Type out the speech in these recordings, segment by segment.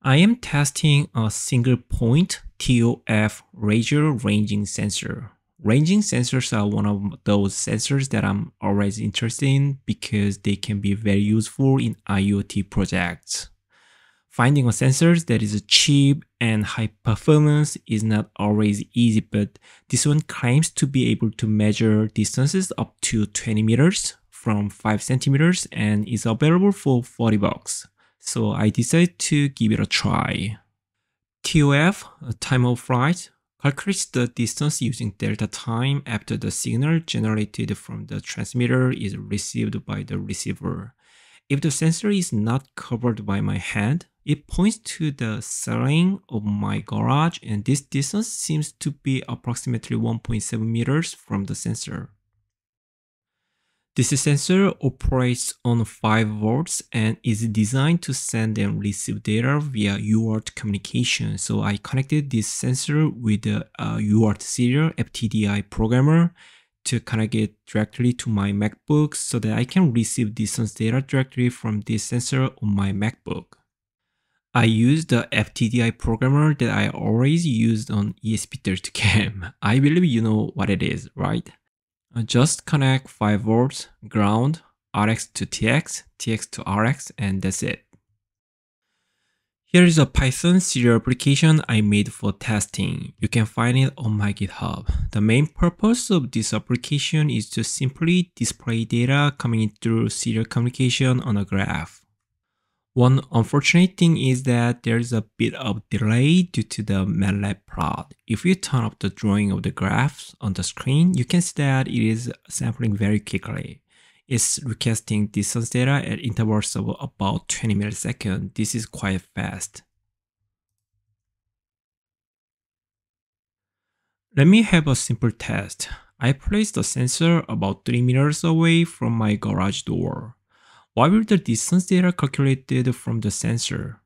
I am testing a single point TOF laser ranging sensor. Ranging sensors are one of those sensors that I'm always interested in because they can be very useful in IoT projects. Finding a sensor that is cheap and high performance is not always easy, but this one claims to be able to measure distances up to 20 meters from 5 centimeters and is available for $40. So I decided to give it a try. TOF, time of flight, calculates the distance using delta time after the signal generated from the transmitter is received by the receiver. If the sensor is not covered by my hand, it points to the ceiling of my garage, and this distance seems to be approximately 1.7 meters from the sensor. This sensor operates on 5 volts and is designed to send and receive data via UART communication. So I connected this sensor with the UART serial FTDI programmer to connect it directly to my MacBook so that I can receive distance data directly from this sensor on my MacBook. I used the FTDI programmer that I always used on ESP32CAM. I believe you know what it is, right? Just connect 5 volts, ground, RX to TX, TX to RX, and that's it. Here is a Python serial application I made for testing. You can find it on my GitHub. The main purpose of this application is to simply display data coming through serial communication on a graph. One unfortunate thing is that there is a bit of delay due to the MATLAB plot. If you turn up the drawing of the graphs on the screen, you can see that it is sampling very quickly. It's requesting distance data at intervals of about 20 milliseconds. This is quite fast. Let me have a simple test. I placed the sensor about 3 meters away from my garage door. What will the distance data calculated from the sensor?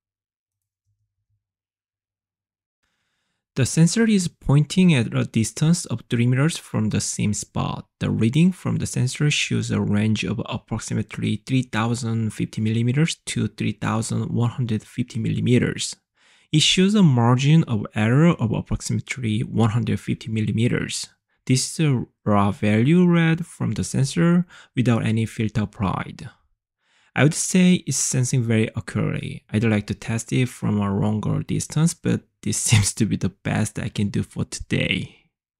The sensor is pointing at a distance of 3 meters from the same spot. The reading from the sensor shows a range of approximately 3050 millimeters to 3150 millimeters. It shows a margin of error of approximately 150 millimeters. This is a raw value read from the sensor without any filter applied. I would say it's sensing very accurately. I'd like to test it from a longer distance, but this seems to be the best I can do for today.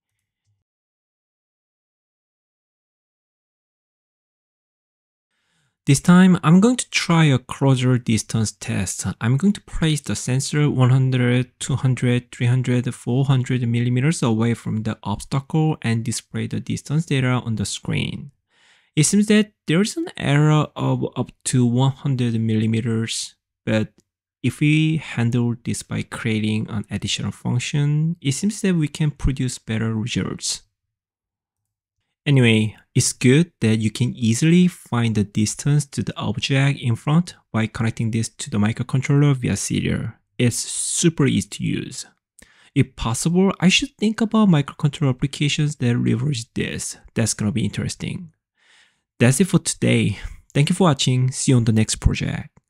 This time, I'm going to try a closer distance test. I'm going to place the sensor 100, 200, 300, 400 millimeters away from the obstacle and display the distance data on the screen. It seems that there is an error of up to 100 millimeters, but if we handle this by creating an additional function, it seems that we can produce better results. Anyway, it's good that you can easily find the distance to the object in front by connecting this to the microcontroller via serial. It's super easy to use. If possible, I should think about microcontroller applications that leverage this. That's gonna be interesting. That's it for today. Thank you for watching. See you on the next project.